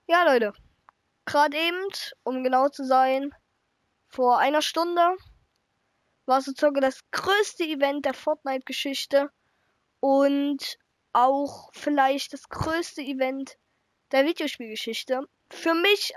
Ja, Leute. Gerade eben, um genau zu sein, vor einer Stunde war so circa das größte Event der Fortnite-Geschichte und auch vielleicht das größte Event der Videospielgeschichte. Für mich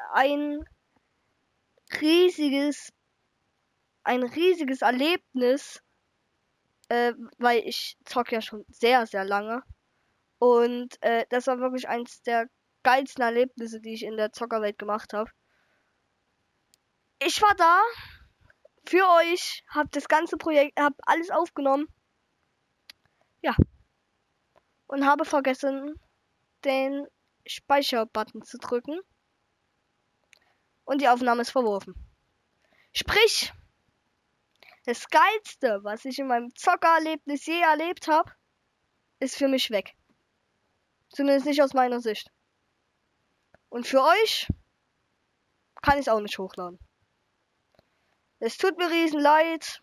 riesiges, ein riesiges Erlebnis, weil ich zocke ja schon sehr, sehr lange. Und das war wirklich eins der geilsten Erlebnisse, die ich in der Zockerwelt gemacht habe. Ich war da für euch, hab das ganze Projekt, hab alles aufgenommen. Ja. Und habe vergessen, den Speicherbutton zu drücken. Und die Aufnahme ist verworfen. Sprich, das Geilste, was ich in meinem Zockererlebnis je erlebt habe, ist für mich weg. Zumindest nicht aus meiner Sicht. Und für euch kann ich es auch nicht hochladen. Es tut mir riesen leid.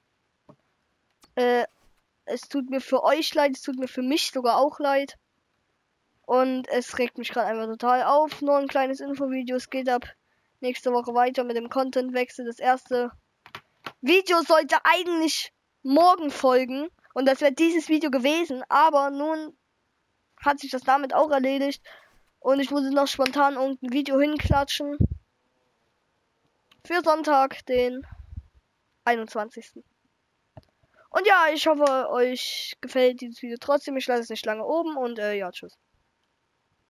Es tut mir für euch leid, es tut mir für mich sogar auch leid. Und es regt mich gerade einfach total auf. Nur ein kleines Infovideo, es geht ab nächste Woche weiter mit dem Contentwechsel. Das erste Video sollte eigentlich morgen folgen. Und das wäre dieses Video gewesen. Aber nun hat sich das damit auch erledigt. Und ich muss noch spontan irgendein Video hinklatschen. Für Sonntag, den 21. Und ja, ich hoffe, euch gefällt dieses Video trotzdem. Ich lasse es nicht lange oben und ja, tschüss.